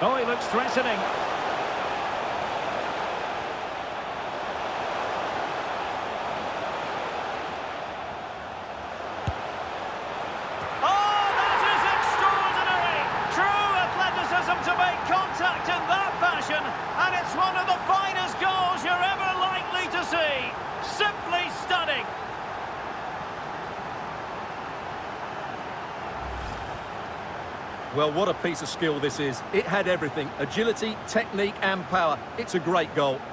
Oh, he looks threatening. Oh, that is extraordinary! True athleticism to make contact in that fashion, and it's one of the finest goals you're ever likely to see. Simply stunning. Well, what a piece of skill this is. It had everything: agility, technique and power. It's a great goal.